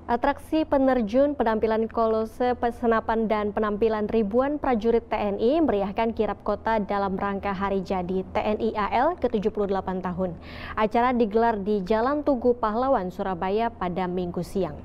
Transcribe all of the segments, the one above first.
Atraksi penerjun, penampilan kolose, senapan dan penampilan ribuan prajurit TNI meriahkan kirap kota dalam rangka hari jadi TNI AL ke-78 tahun. Acara digelar di Jalan Tugu Pahlawan, Surabaya pada Minggu siang.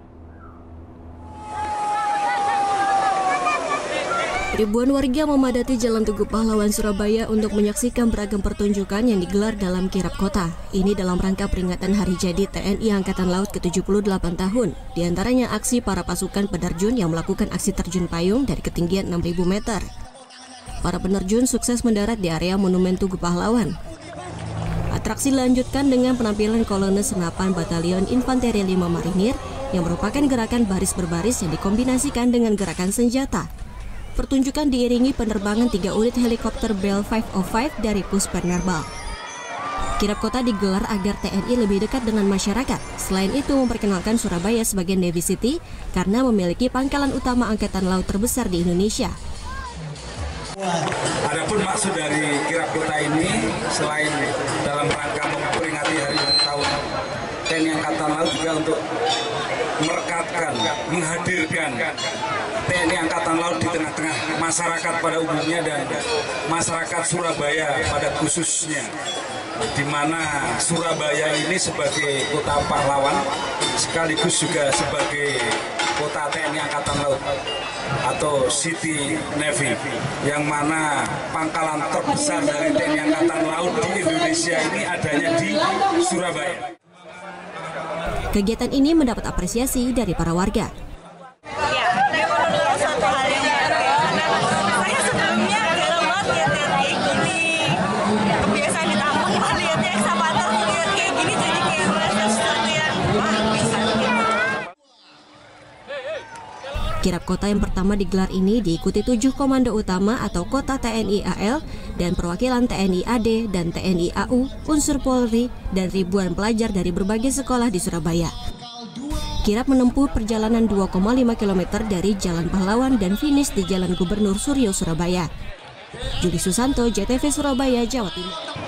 Ribuan warga memadati Jalan Tugu Pahlawan, Surabaya untuk menyaksikan beragam pertunjukan yang digelar dalam kirap kota. Ini dalam rangka peringatan hari jadi TNI Angkatan Laut ke-78 tahun. Di antaranya aksi para pasukan penerjun yang melakukan aksi terjun payung dari ketinggian 6.000 meter. Para penerjun sukses mendarat di area Monumen Tugu Pahlawan. Atraksi dilanjutkan dengan penampilan kolonel senapan Batalion Infanteri 5 Marinir yang merupakan gerakan baris berbaris yang dikombinasikan dengan gerakan senjata. Pertunjukan diiringi penerbangan 3 unit helikopter Bell 505 dari Puspenerbal. Kirap kota digelar agar TNI lebih dekat dengan masyarakat. Selain itu memperkenalkan Surabaya sebagai Navy City karena memiliki pangkalan utama angkatan laut terbesar di Indonesia. Adapun maksud dari kirap kota ini selain dalam rangka memperingati hari tahun TNI Angkatan Laut juga untuk merekatkan, menghadirkan TNI Angkatan Laut di tengah-tengah masyarakat pada umumnya dan masyarakat Surabaya pada khususnya, di mana Surabaya ini sebagai kota pahlawan sekaligus juga sebagai kota TNI Angkatan Laut atau City Navy, yang mana pangkalan terbesar dari TNI Angkatan Laut di Indonesia ini adanya di Surabaya. Kegiatan ini mendapat apresiasi dari para warga. Ya, ini merupakan suatu hal yang baru ya, karena saya sebelumnya jarang banget lihat kayak gini. Kebiasaan di tamu cuma lihatnya ekskavator, lihat kayak gini jadi kayak merasa sesuatu yang wah bisa gitu. Kirap kota yang pertama digelar ini diikuti 7 komando utama atau kota TNI AL dan perwakilan TNI AD dan TNI AU, unsur Polri, dan ribuan pelajar dari berbagai sekolah di Surabaya. Kirap menempuh perjalanan 2,5 km dari Jalan Pahlawan dan finish di Jalan Gubernur Suryo, Surabaya. Juli Susanto, JTV Surabaya, Jawa Timur.